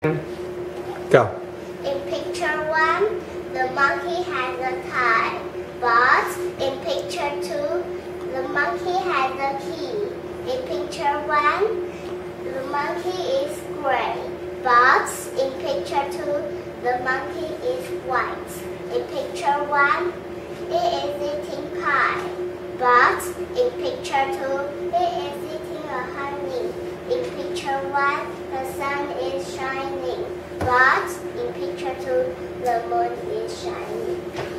Go. In picture 1, the monkey has a tie, but in picture 2, the monkey has a key. In picture 1, the monkey is gray, but in picture 2, the monkey is white. In picture 1, it is eating pie, but in picture 2, it is eating a honey. In picture 1, the sun is shining, but in picture 2, the moon is shining.